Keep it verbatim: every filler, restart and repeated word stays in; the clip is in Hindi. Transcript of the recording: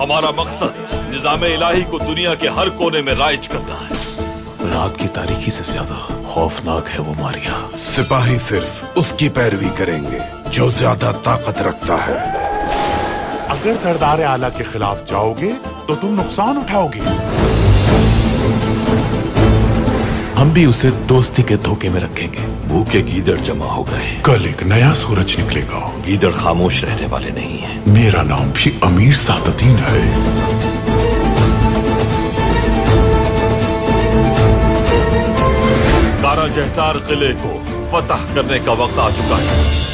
हमारा मकसद निजाम इलाही को दुनिया के हर कोने में राइज करना है। रात की तारीकी से ज्यादा खौफनाक है वो मारिया। सिपाही सिर्फ उसकी पैरवी करेंगे जो ज्यादा ताकत रखता है। अगर सरदार आला के खिलाफ जाओगे तो तुम नुकसान उठाओगे। हम भी उसे दोस्ती के धोखे में रखेंगे। भूखे गीदड़ जमा हो गए। कल एक नया सूरज निकलेगा। गीदड़ खामोश रहने वाले नहीं है। मेरा नाम भी अमीर सादुद्दीन है। कारा जहसार किले को फतह करने का वक्त आ चुका है।